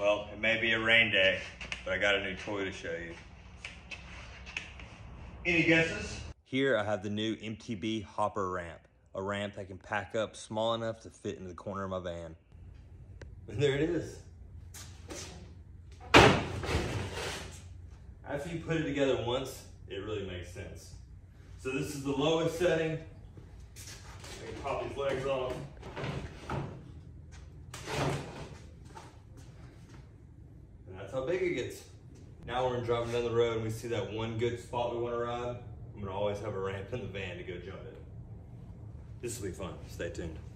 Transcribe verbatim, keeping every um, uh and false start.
Well, it may be a rain day, but I got a new toy to show you. Any guesses? Here I have the new M T B hopper ramp. A ramp that can pack up small enough to fit into the corner of my van. And there it is. After you put it together once, it really makes sense. So this is the lowest setting. I can pop these legs off. And that's how big it gets. Now we're driving down the road and we see that one good spot we want to ride. I'm gonna always have a ramp in the van to go jump it. This will be fun. Stay tuned.